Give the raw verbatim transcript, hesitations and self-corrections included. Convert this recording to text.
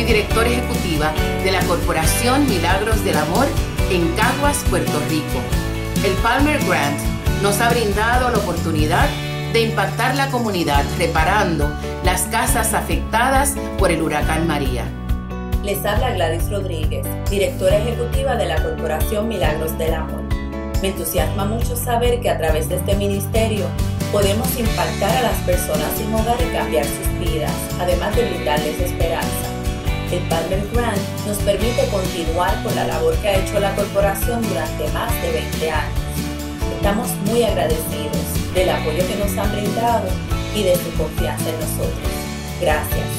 soy directora ejecutiva de la Corporación Milagros del Amor en Caguas, Puerto Rico. El Palmer Grant nos ha brindado la oportunidad de impactar la comunidad reparando las casas afectadas por el huracán María. Les habla Gladys Rodríguez, directora ejecutiva de la Corporación Milagros del Amor. Me entusiasma mucho saber que a través de este ministerio podemos impactar a las personas sin hogar y cambiar sus vidas, además de brindarles esperanza. El Palmer Grant nos permite continuar con la labor que ha hecho la corporación durante más de veinte años. Estamos muy agradecidos del apoyo que nos han brindado y de su confianza en nosotros. Gracias.